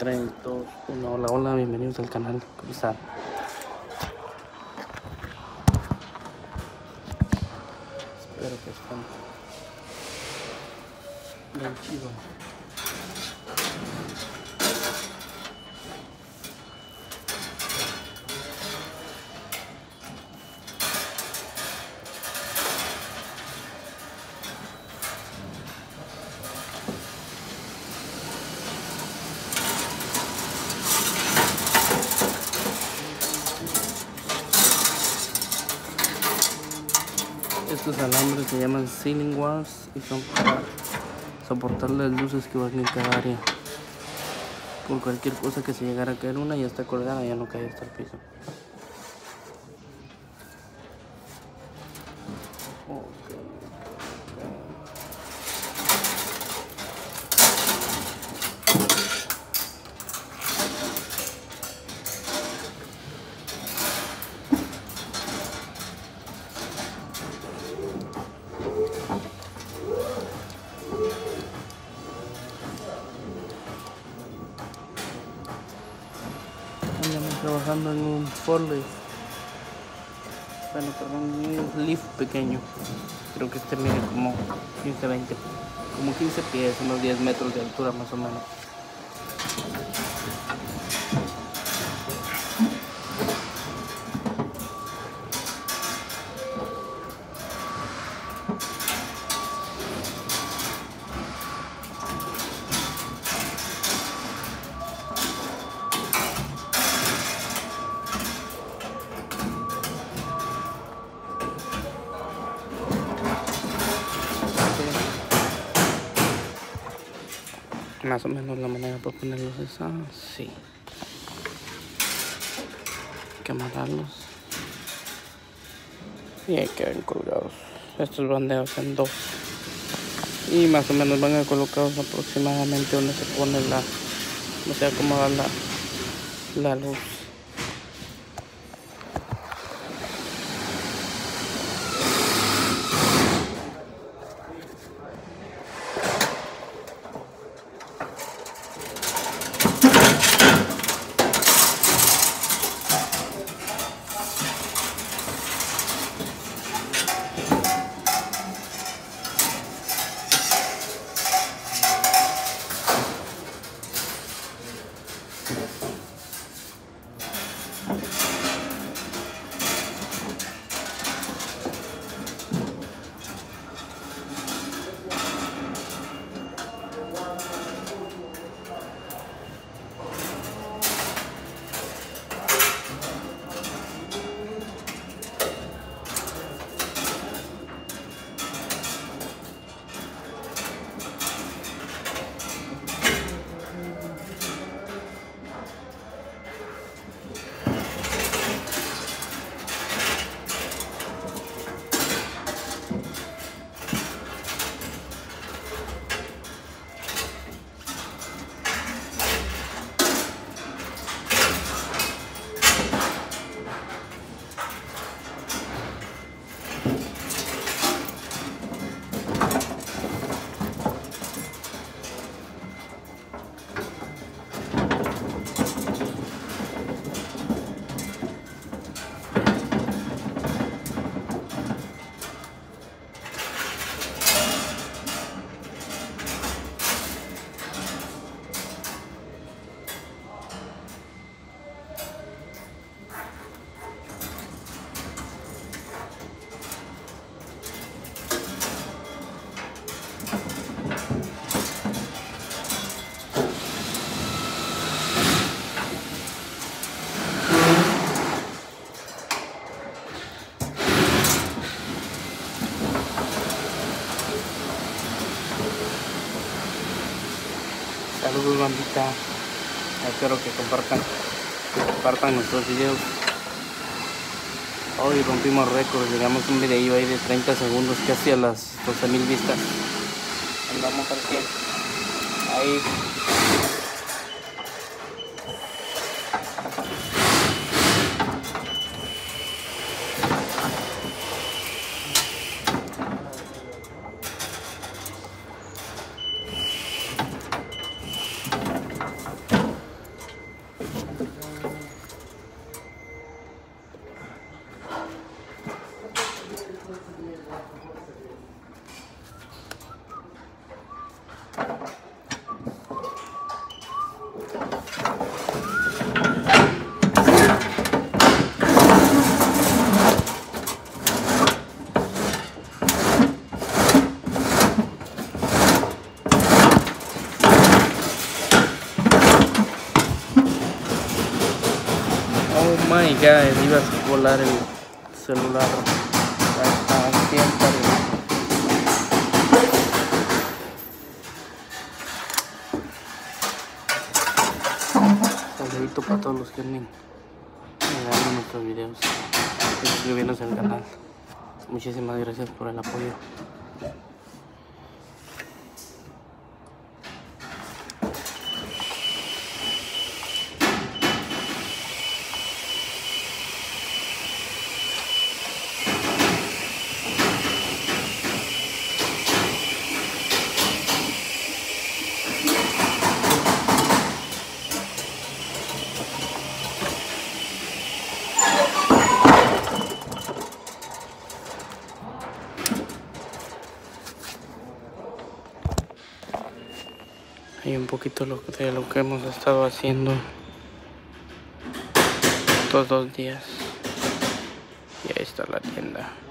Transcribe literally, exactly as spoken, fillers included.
tres, dos, uno. Hola, hola, bienvenidos al canal. ¿Cómo están? Espero que estén bien chido. Estos alambres se llaman ceiling wires y son para soportar las luces que van en cada área. Por cualquier cosa que se llegara a caer, una ya está colgada, ya no cae hasta el piso. Okay. Andamos trabajando en un forklift, bueno, perdón, un lift pequeño. Creo que este mide como quince, veinte, como quince pies, unos diez metros de altura más o menos. Más o menos la manera para ponerlos es así. Hay que amarrarlos y ahí quedan colgados. Estos van de dos en dos y más o menos van a colocados aproximadamente donde se pone la, no se acomoda la, la luz. Saludos, bandita. Espero que compartan, compartan nuestros videos. Hoy rompimos récord, llegamos a un video ahí de treinta segundos, casi a las doce mil vistas. Andamos al cien. Ahí. my god, ibas a volar el celular. Hasta siempre. Saludito para todos los que anden mirando nuestros videos, suscribiéndose al canal. Muchísimas gracias por el apoyo. Hay un poquito de lo que hemos estado haciendo estos dos días. Y ahí está la tienda.